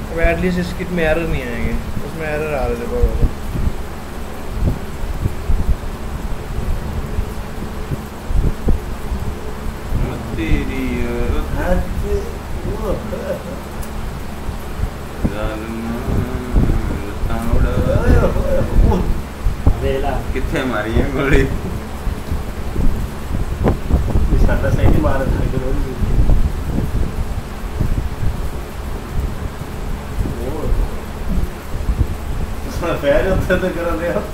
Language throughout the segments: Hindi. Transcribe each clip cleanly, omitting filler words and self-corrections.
अब एटलीस्ट इस किट में एरर नहीं आएंगे, उसमें एरर आ रहे थे बहुत। कितने मारी है गोली सही मार पैर उत्तर तो कर रहे हो।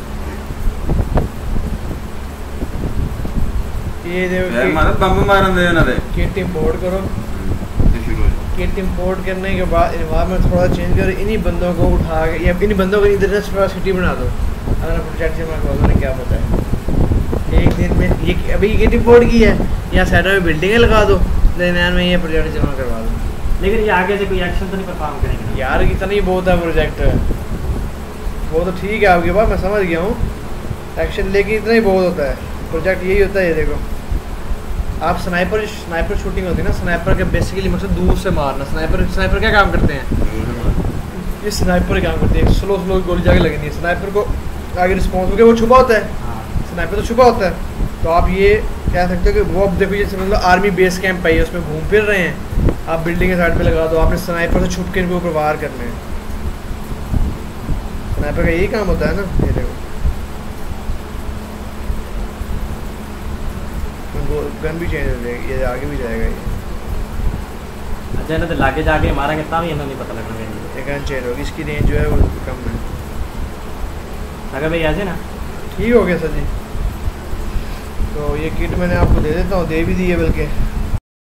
ये देखो मारो बम मारन दे ना दे किट इंपोर्ट करो। शुरू हो किट इंपोर्ट करने के बाद इन्वायरमेंट थोड़ा चेंज करो, इन्हीं बंदों को उठा के या इन्हीं बंदों को इधर से सिटी बना दो। अगर प्रोजेक्ट से मैं क्या पता है एक दिन में ये अभी किट इंपोर्ट की है, यहाँ साइड में बिल्डिंगें लगा दो, नैन में ये प्रोजेक्ट जमा करवा दो। लेकिन ये आगे से कोई एक्शन तो नहीं परफॉर्म करेंगे यार इतना ही बहुत है प्रोजेक्ट, वो तो ठीक है आपके पास, मैं समझ गया हूँ एक्शन, लेकिन इतना ही बहुत होता है प्रोजेक्ट। यही होता है, ये देखो आप स्नाइपर शूटिंग होती है ना, स्नाइपर का बेसिकली मकसद दूर से मारना। स्नाइपर क्या काम करते हैं, ये स्नाइपर काम करते हैं, स्लो गोली जाके लगनी है। स्नाइपर को आगे रिस्पॉन्स हो गया, वो छुपा होता है, स्नाइपर तो छुपा होता है। तो आप ये कह सकते हो कि वो अब देखो जैसे मतलब आर्मी बेस कैंप है, उसमें घूम फिर रहे हैं, आप बिल्डिंग के साइड पे लगा दो, आपने स्नाइपर से छुप के इनके ऊपर वार करने हैं। स्नाइपर का यही काम होता है ना। ये देखो गन भी चेंज हो जाएगी, ये आगे भी जाएगा ये। अच्छा ना तो लागे जाके मारेंगे तब ये नहीं पता लगना। ये गन चेंज होगी, इसकी रेंज जो है वो कम है। अगर भाई ऐसे ना ठीक हो गया सर जी। तो ये किट मैंने आपको दे देता हूँ, दे भी दी है बल्कि।